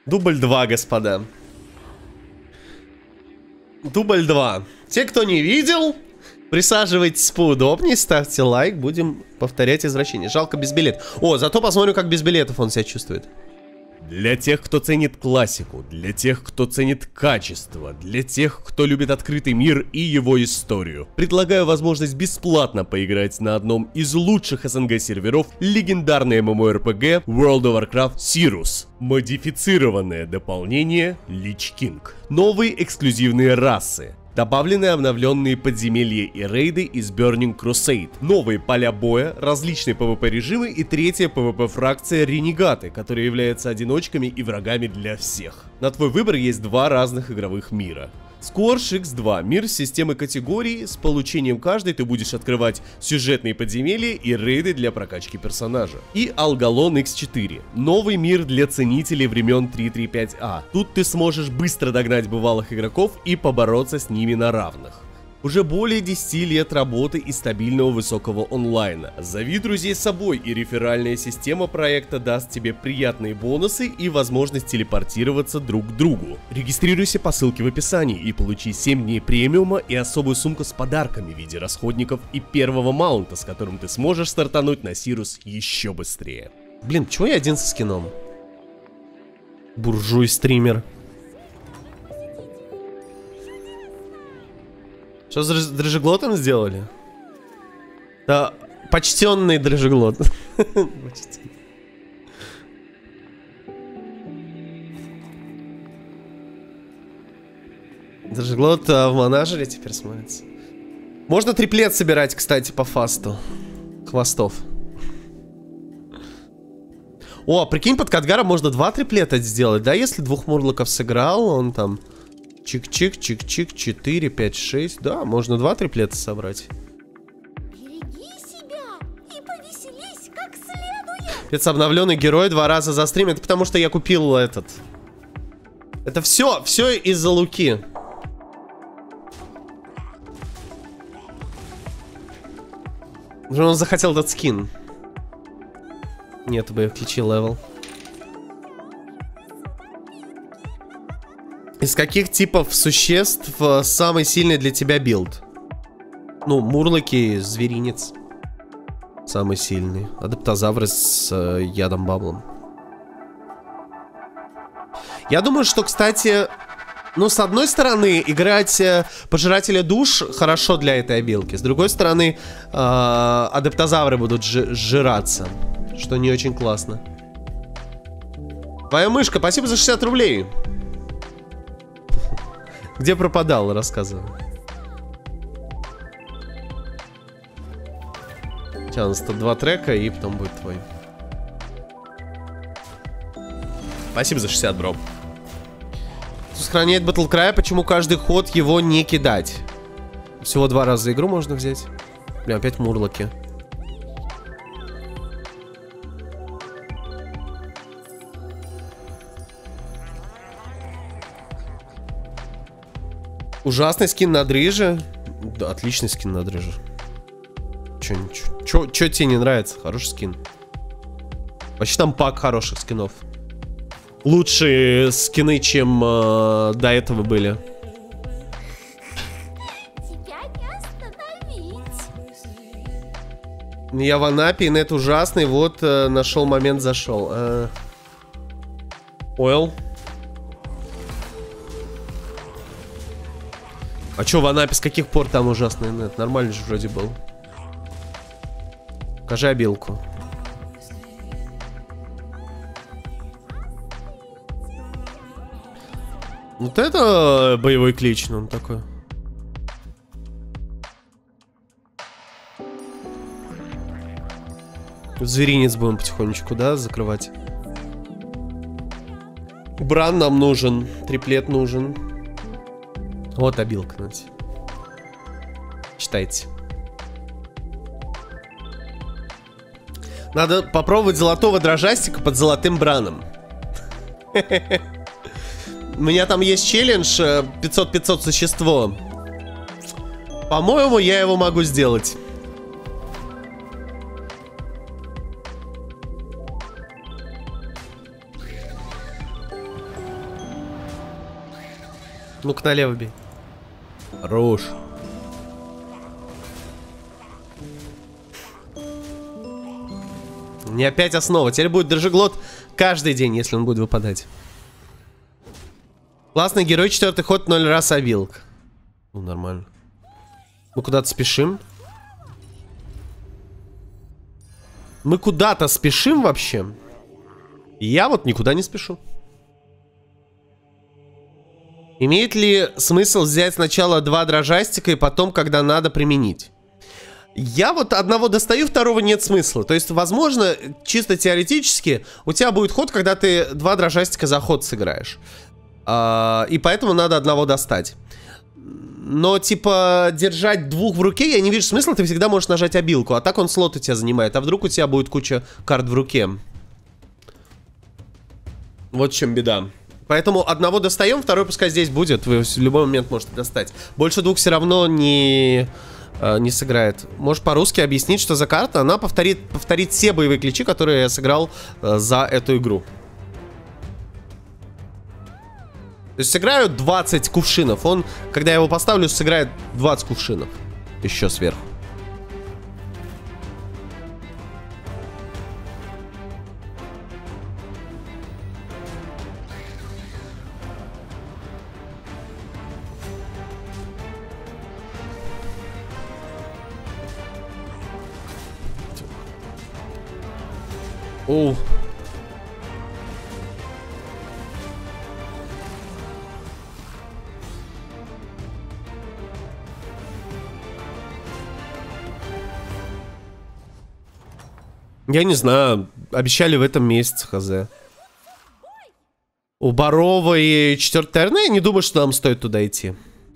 Дубль 2, господа. Дубль 2. Те, кто не видел, присаживайтесь поудобнее, ставьте лайк, будем повторять извращение. Жалко без билетов. О, зато посмотрим, как без билетов он себя чувствует. Для тех, кто ценит классику, для тех, кто ценит качество, для тех, кто любит открытый мир и его историю. Предлагаю возможность бесплатно поиграть на одном из лучших СНГ серверов легендарной MMORPG World of Warcraft Sirus. Модифицированное дополнение Lich King. Новые эксклюзивные расы. Добавлены обновленные подземелья и рейды из Burning Crusade, новые поля боя, различные PvP режимы и третья PvP фракция Ренегаты, которые являются одиночками и врагами для всех. На твой выбор есть два разных игровых мира. Scorch X2 – мир системы категорий, с получением каждой ты будешь открывать сюжетные подземелья и рейды для прокачки персонажа. И Algalon X4 – новый мир для ценителей времен 3.3.5a. Тут ты сможешь быстро догнать бывалых игроков и побороться с ними на равных. Уже более 10 лет работы и стабильного высокого онлайна. Зови друзей с собой, и реферальная система проекта даст тебе приятные бонусы и возможность телепортироваться друг к другу. Регистрируйся по ссылке в описании и получи 7 дней премиума и особую сумку с подарками в виде расходников и первого маунта, с которым ты сможешь стартануть на Сирус еще быстрее. Блин, почему я один со скином? Буржуй-стример. Что с дрожжеглотом сделали? Да, почтенный дрожжеглот. Дрожжеглот в монажере теперь смотрится. Можно триплет собирать, кстати, по фасту. Хвостов. О, прикинь, под Кадгаром можно 2 триплета сделать, да? Если 2 мурлоков сыграл, он там... Чик-чик, чик-чик, 4, 5, 6. Да, можно 2 триплета собрать. Береги себя и повеселись как следует. Это обновленный герой 2 раза за стрим. Это потому что я купил этот. Это все из-за Луки. Он захотел этот скин. Нет, бы включи левел. Из каких типов существ самый сильный для тебя билд? Ну, мурлоки, зверинец. Самый сильный. Адаптозавры с ядом баблом. Я думаю, что, кстати... Ну, с одной стороны, играть Пожирателя душ хорошо для этой обилки. С другой стороны, адаптозавры будут сжираться. Что не очень классно. Твоя мышка, спасибо за 60 рублей. Где пропадал, рассказывай. Сейчас у нас тут 2 трека, и потом будет твой. Спасибо за 60, бро. Сохраняет Battlecry, почему каждый ход его не кидать? Всего 2 раза за игру можно взять. Бля, опять мурлоки. Ужасный скин на дрыже. Да, отличный скин на дрыже. Чё тебе не нравится? Хороший скин. Вообще там пак хороших скинов. Лучшие скины, чем до этого были. Тебя не остановить. Я в Анапе, нет ужасный. Вот нашел момент, зашел. Ойл. А чё в Анапе, с каких пор там ужасный нет? Нормально же вроде был. Покажи обилку. Вот это боевой клич, ну он такой. Зверинец будем потихонечку, да, закрывать. Бран нам нужен, триплет нужен. Вот обилка, знаете. Читайте. Надо попробовать золотого дрожастика под золотым браном. У меня там есть челлендж 500-500 существо. По-моему, я его могу сделать. Ну-ка налево бей. Хорош. Не опять основа. Теперь будет Дрожжеглот каждый день, если он будет выпадать. Классный герой, 4-й ход, 0 раз обилк. Ну, нормально. Мы куда-то спешим. Мы куда-то спешим вообще. Я вот никуда не спешу. Имеет ли смысл взять сначала 2 дрожжастика и потом, когда надо, применить? Я вот одного достаю, второго нет смысла. То есть, возможно, чисто теоретически у тебя будет ход, когда ты 2 дрожжастика за ход сыграешь. И поэтому надо одного достать. Но, типа, держать 2 в руке я не вижу смысла. Ты всегда можешь нажать обилку. А так он слот у тебя занимает. А вдруг у тебя будет куча карт в руке. Вот в чем беда. Поэтому одного достаем, второй пускай здесь будет. Вы в любой момент можете достать. Больше 2 все равно не сыграет. Можешь по-русски объяснить, что за карта? Она повторит все боевые ключи, которые я сыграл за эту игру. То есть сыграю 20 кувшинов. Он, когда я его поставлю, сыграет 20 кувшинов. Еще сверху. Оу. Я не знаю, обещали в этом месяце, хз. У Боровой 4-й арны, я не думаю, что нам стоит туда идти.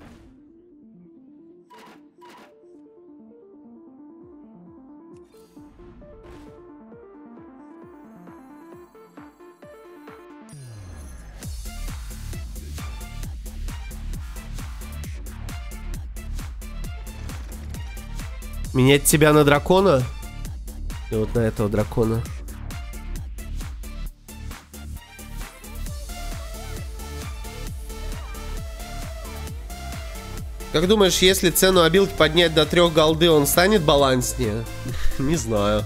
Менять тебя на дракона? И вот на этого дракона. Как думаешь, если цену обилки поднять до 3 голды, он станет баланснее? Не знаю.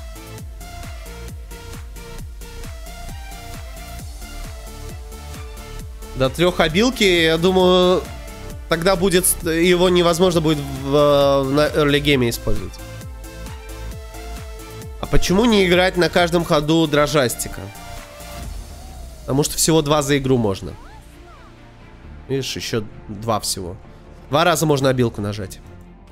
До 3 обилки, я думаю, тогда будет его невозможно будет на early game использовать. А почему не играть на каждом ходу дрожжастика? Потому что всего 2 за игру можно. Видишь, еще 2 всего. 2 раза можно обилку нажать.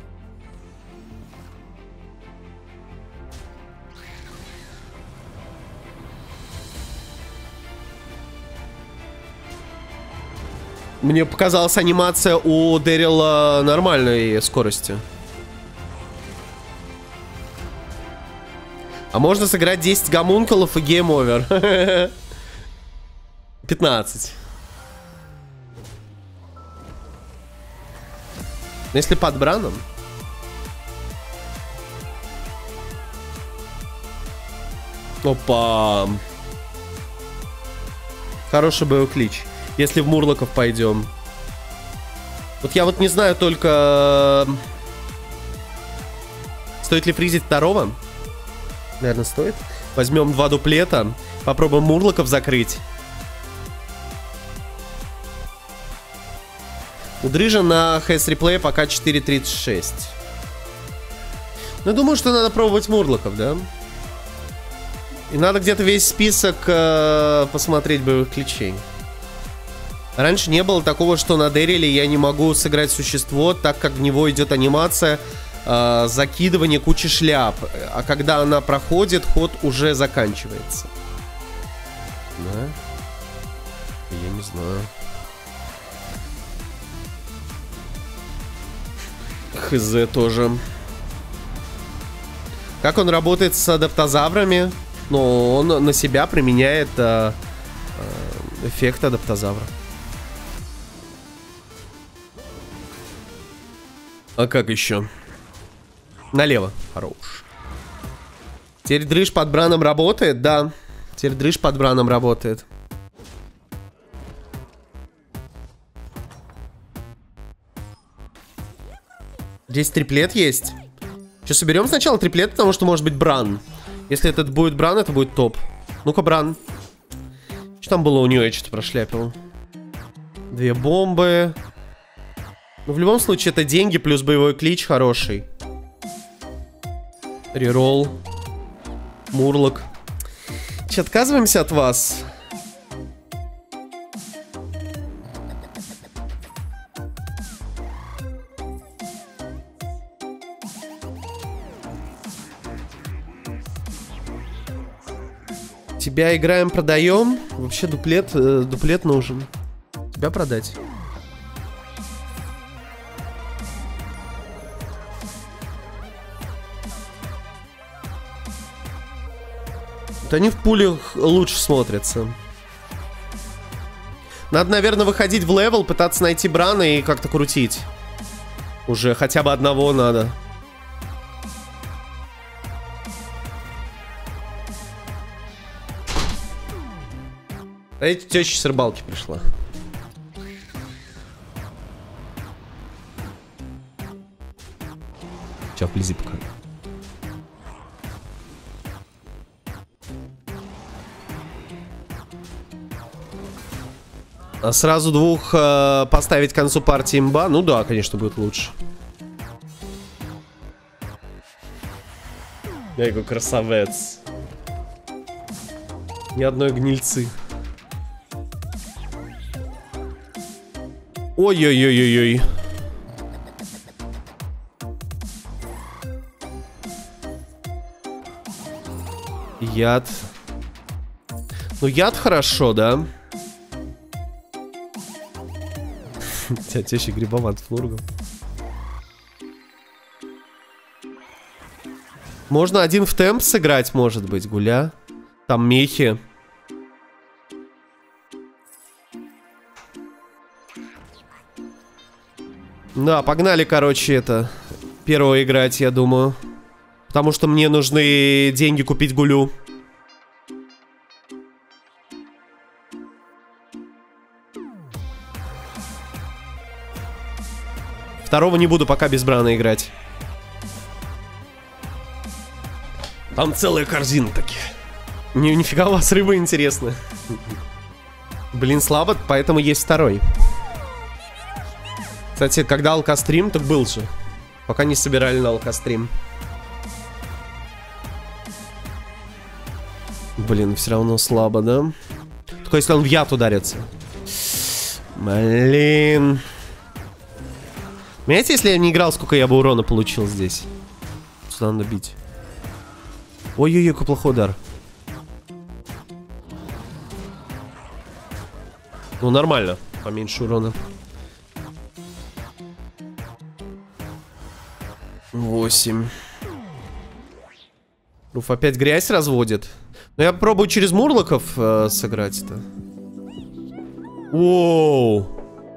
Мне показалась анимация у Дэрила нормальной скорости. А можно сыграть 10 гомункулов и гейм-овер. 15. Если под браном. Опа. Хороший боевой клич. Если в Мурлоков пойдем. Вот я вот не знаю только... Стоит ли фризить второго? Наверное, стоит. Возьмем 2 дуплета. Попробуем Мурлоков закрыть. У Дрыжа на хэс реплее пока 4.36. Ну, думаю, что надо пробовать Мурлоков, да? И надо где-то весь список посмотреть боевых ключей. Раньше не было такого, что на Дэриле я не могу сыграть существо, так как в него идет анимация закидывания кучи шляп. А когда она проходит, ход уже заканчивается. Да? Я не знаю. Хз тоже. Как он работает с адаптозаврами? Ну, он на себя применяет эффект адаптозавра. А как еще? Налево. Хорош. Теперь дрыж под браном работает? Да. Теперь дрыж под браном работает. Здесь триплет есть. Что, соберем сначала триплет, потому что может быть Бран. Если этот будет Бран, это будет топ. Ну-ка, Бран. Что там было у нее? Я что-то прошляпил. 2 бомбы. Ну, в любом случае, это деньги плюс боевой клич хороший. Реролл. Мурлок. Че, отказываемся от вас? Тебя играем, продаем. Вообще дуплет нужен. Тебя продать. Вот они в пулях лучше смотрятся. Надо, наверное, выходить в левел, пытаться найти Брана и как-то крутить. Уже хотя бы одного надо. А эти теща с рыбалки пришла. Сейчас вблизи покажу. А сразу 2 поставить к концу партии имба? Ну да, конечно, будет лучше. Я какой красавец. Ни одной гнильцы. Ой-ой-ой-ой-ой. Яд. Ну, яд хорошо, да? Теща грибоват флургом. Можно один в темп сыграть, может быть, гуля. Там мехи. Да, погнали, короче, это. Первого играть, я думаю. Потому что мне нужны деньги купить гулю. Второго не буду пока без Брана играть. Там целая корзина такие. Нифига у вас рыба интересная. Блин, слабо, поэтому есть второй. Кстати, когда алкострим, так был же. Пока не собирали на алкострим. Блин, все равно слабо, да? Только если он в яд ударится. Блин. Понимаете, если я не играл, сколько я бы урона получил здесь? Сюда надо бить. Ой-ой-ой, какой плохой удар. Ну, нормально. Поменьше урона. 8. Руф опять грязь разводит. Но я попробую через мурлоков сыграть-то. Воу.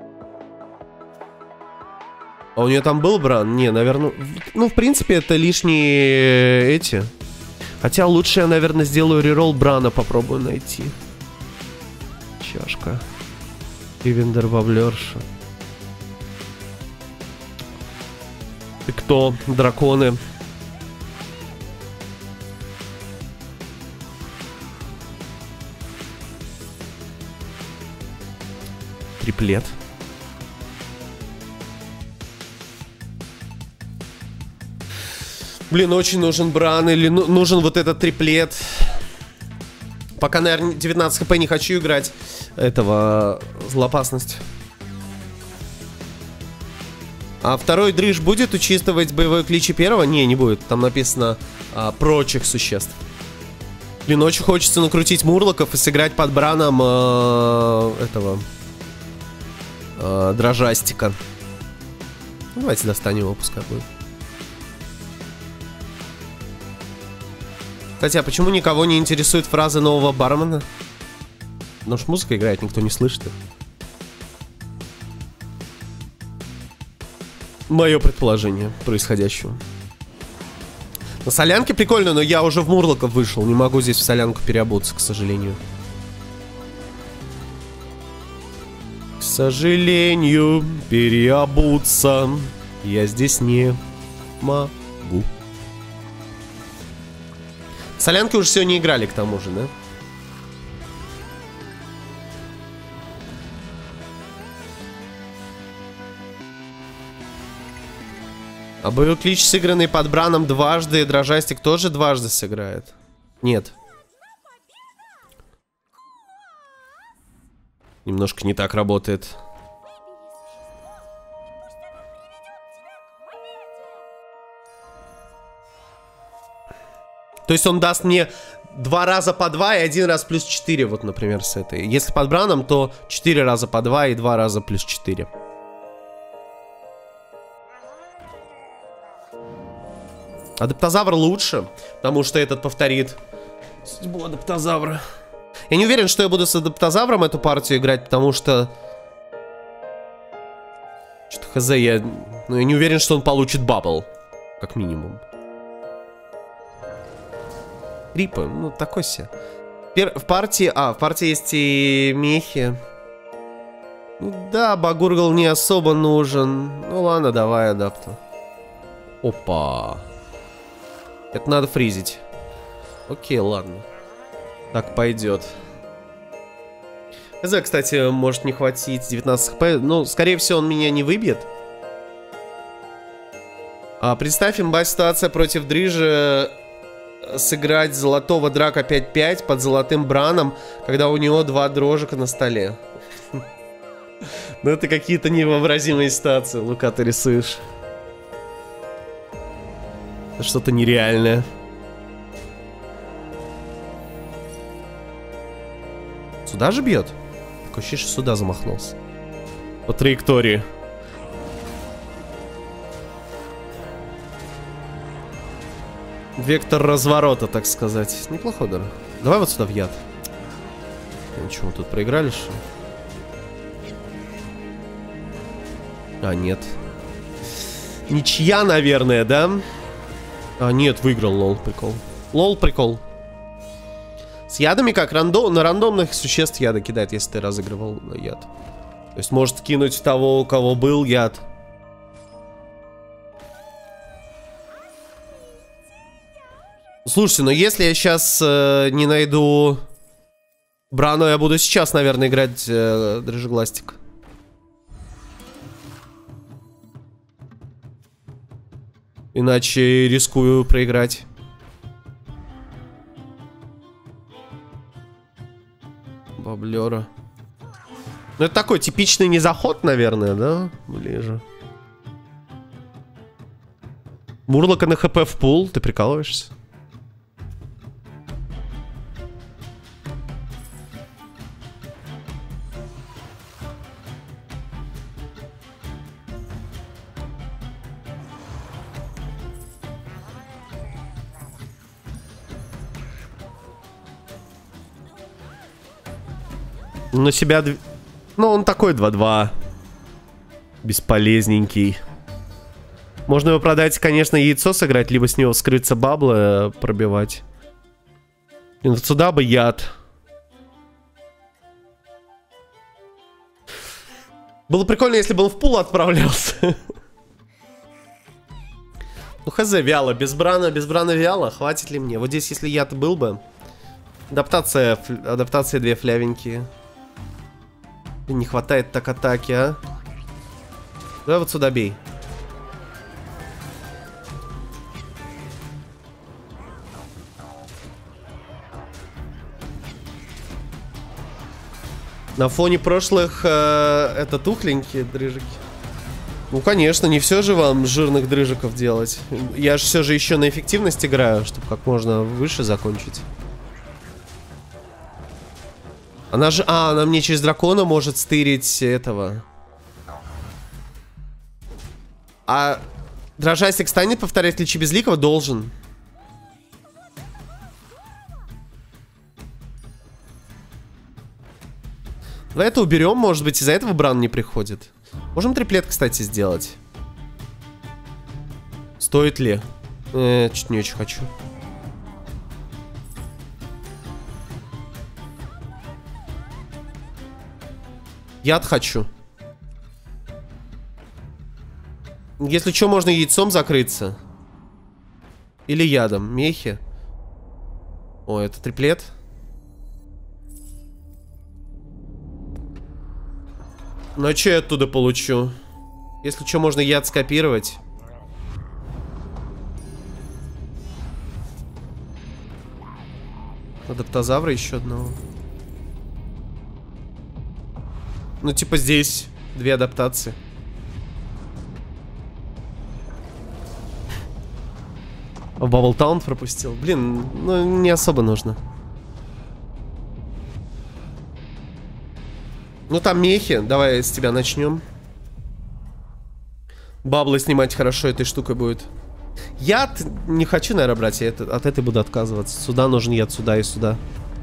А у нее там был Бран? Не, наверное... Ну, в принципе, это лишние эти. Хотя лучше я, наверное, сделаю реролл Брана, попробую найти. Чашка. Ривендер баблерша. Ты кто? Драконы. Триплет. Блин, очень нужен Бран или нужен вот этот триплет. Пока, наверное, 19 хп не хочу играть. Этого злоопасность. А второй дрыж будет учитывать боевой клич первого? Не будет. Там написано прочих существ. Блин, очень хочется накрутить мурлоков и сыграть под Браном этого дрожастика. Давайте достанем его, пускай будет. Кстати, а почему никого не интересует фраза нового бармена? Потому что музыка играет, никто не слышит. Мое предположение происходящего. На солянке прикольно, но я уже в мурлоков вышел. Не могу здесь в солянку переобуться, к сожалению. К сожалению, переобуться Я здесь не могу. Солянки уже сегодня играли, к тому же, да? А боевой клич, сыгранный под Браном дважды, Дрожастик тоже дважды сыграет? Нет. Немножко не так работает. То есть он даст мне 2 раза по 2 и 1 раз плюс 4, вот, например, с этой. Если под Браном, то 4 раза по 2 и 2 раза плюс 4. Адаптозавр лучше, потому что этот повторит судьбу адаптозавра. Я не уверен, что я буду с адаптозавром эту партию играть, потому что... Что-то хз, я не уверен, что он получит бабл, как минимум. Рипа, ну такой себе. В партии есть и мехи. Ну да, Багургл не особо нужен. Ну ладно, давай адапту. Опа. Это надо фризить. Окей, ладно. Так пойдет. ХЗ, кстати, может не хватить 19 хп. Ну, скорее всего, он меня не выбьет. Представь, имба ситуация против Дрыжа. Сыграть золотого драка 5-5 под золотым Браном, когда у него 2 дрожика на столе. Ну это какие-то невообразимые ситуации, Лука, ты рисуешь. Что-то нереальное. Сюда же бьет? Такое ощущение, что сюда замахнулся. По траектории. Вектор разворота, так сказать. Неплохо, да. Давай вот сюда в яд. Ничего, мы тут проиграли, что ли? А, нет. Ничья, наверное, да? А, нет, выиграл, лол, прикол. Лол, прикол. С ядами как? На рандомных существ яда кидает, если ты разыгрывал яд. То есть может кинуть того, у кого был яд. Слушайте, но если я сейчас не найду Брану, я буду сейчас, наверное, играть Дрыжегластик. Иначе рискую проиграть. Баблера. Ну это такой типичный незаход, наверное, да? Ближе. Мурлока на хп в пул, ты прикалываешься? На себя... Ну, он такой 2-2. Бесполезненький. Можно его продать, конечно, яйцо сыграть, либо с него скрыться баблы пробивать. И вот сюда бы яд. Было прикольно, если бы он в пул отправлялся. Ну, хз, вяло. Без брана вяло. Хватит ли мне? Вот здесь, если яд был бы. Адаптация 2 флявенькие. Не хватает так атаки, а. Давай вот сюда бей. На фоне прошлых это тухленькие дрыжики. Ну, конечно, не все же вам жирных дрыжиков делать. Я же все же еще на эффективность играю, чтобы как можно выше закончить. Она же... А, она мне через дракона может стырить этого. А Дрожастик станет повторять Личи Безликого? Должен. Давай это уберем, может быть, из-за этого Бран не приходит. Можем триплет, кстати, сделать. Стоит ли? Чуть не очень хочу. Яд хочу. Если что, можно яйцом закрыться. Или ядом. Мехи. О, это триплет. Ну а что я оттуда получу? Если что, можно яд скопировать. Адаптозавра еще одного. Ну типа здесь 2 адаптации. Бабблтаун пропустил. Блин, ну не особо нужно. Ну там мехи. Давай с тебя начнем. Баблы снимать хорошо этой штукой будет. Яд не хочу, наверное, брать. Я от этой буду отказываться. Сюда нужен яд, сюда и сюда.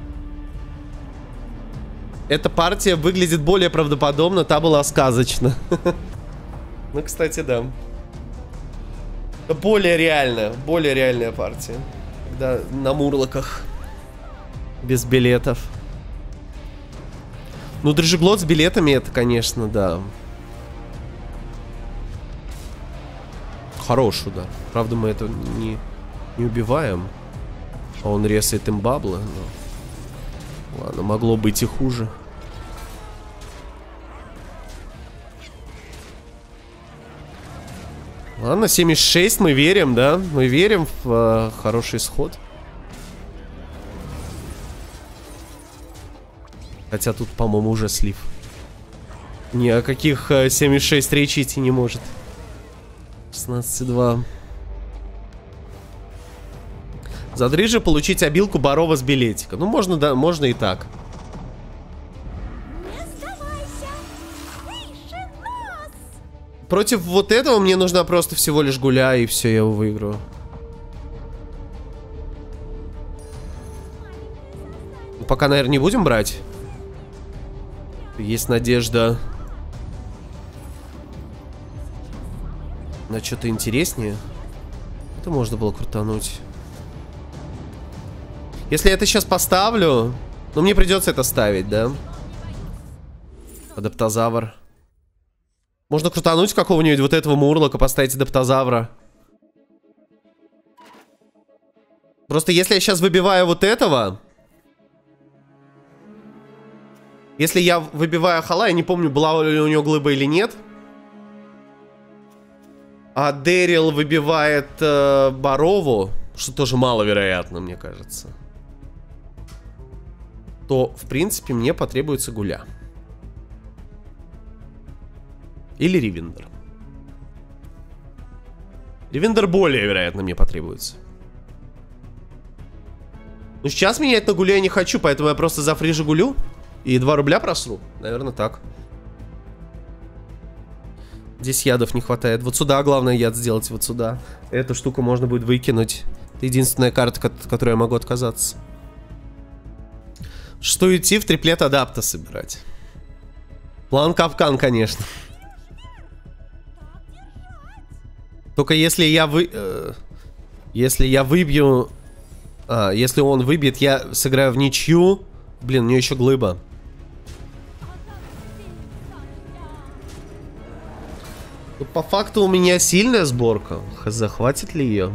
Эта партия выглядит более правдоподобно. Та была сказочна. Ну, кстати, да. Более реальная партия. Когда на мурлоках. Без билетов. Ну, дрожжеглот с билетами, это, конечно, да. Хороший удар. Правда, мы это не убиваем. А он резает им баблы. Но... Ладно, могло быть и хуже. Ладно, 76 мы верим, да? Мы верим в хороший исход. Хотя тут, по-моему, уже слив. Ни о каких 76 речи идти не может. 16,2. За дрыжи получить обилку Барова с билетика. Ну, можно, да, можно и так. Против вот этого мне нужна просто всего лишь гуля, и все, я его выиграю. Пока, наверное, не будем брать. Есть надежда на что-то интереснее. Это можно было крутануть. Если я это сейчас поставлю, ну мне придется это ставить, да? Адаптозавр. Можно крутануть какого-нибудь вот этого мурлока, поставить адаптозавра. Просто если я сейчас выбиваю вот этого... Если я выбиваю Хала, я не помню, была ли у него глыба или нет. А Дэрил выбивает Барову, что тоже маловероятно, мне кажется. То, в принципе, мне потребуется гуля. Или Ривендер. Ривендер более вероятно мне потребуется. Ну, сейчас менять на гулю я не хочу, поэтому я просто зафрижу гулю. И 2 рубля просру. Наверное, так. Здесь ядов не хватает. Вот сюда главное яд сделать. Вот сюда. Эту штуку можно будет выкинуть. Это единственная карта, от которой я могу отказаться. Что идти в триплет адапта собирать. План капкан, конечно. Только если я если я выбью... если он выбьет, я сыграю в ничью. Блин, у нее еще глыба. Ну, по факту у меня сильная сборка. Захватит ли ее?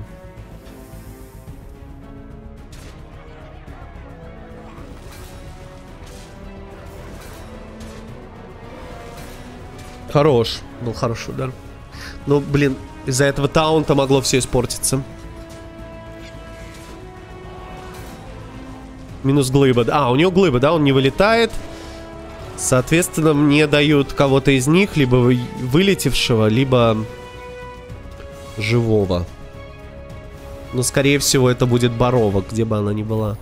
Хорош. Был хороший удар. Ну, блин, из-за этого таунта могло все испортиться. Минус глыба. А, у него глыба, да? Он не вылетает. Соответственно, мне дают кого-то из них, либо вылетевшего, либо живого. Но, скорее всего, это будет Барова, где бы она ни была.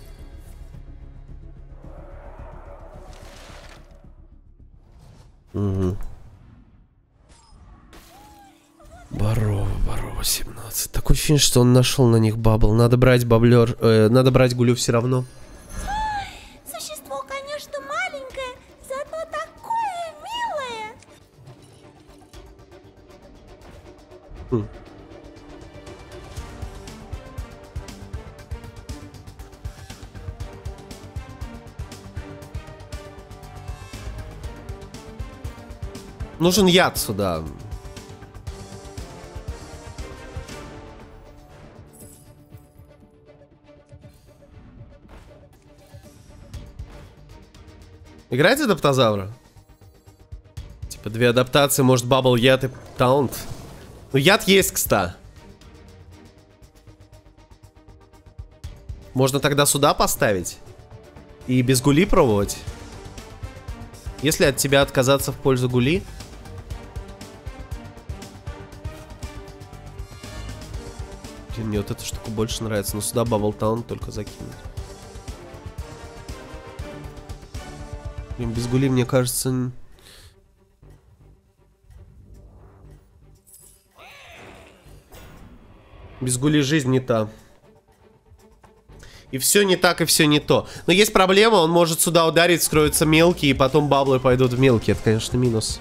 Угу. Барова 17. Такое ощущение, что он нашел на них бабл. Надо брать баблер. Надо брать гулю все равно. Существо, конечно, маленькое, зато такое милое. Нужен яд сюда. Играть адаптозавра? Типа 2 адаптации, может бабл яд и таунт. Ну яд есть, кстати. Можно тогда сюда поставить. И без гули пробовать. Если от тебя отказаться в пользу гули. Блин, мне вот эта штука больше нравится. Но сюда бабл таунт только закинуть. Блин, без гули, мне кажется... Без гули жизнь не та. И все не так, и все не то. Но есть проблема, он может сюда ударить, скроются мелкие, и потом баблы пойдут в мелкие. Это, конечно, минус.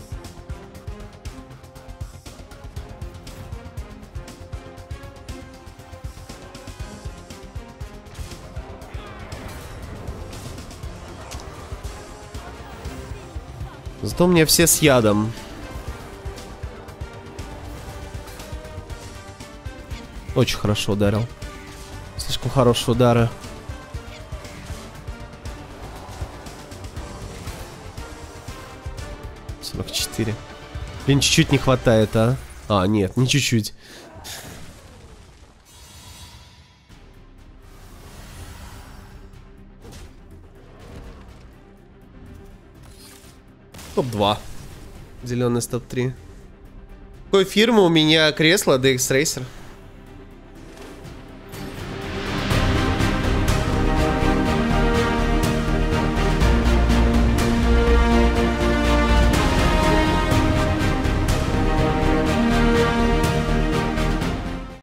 Зато мне все с ядом. Очень хорошо ударил. Слишком хорошие удары. $44. Блин, чуть-чуть не хватает, а? А, нет, не чуть-чуть. Топ-2. Зеленый топ-3. Какой фирмы у меня кресло DX Racer?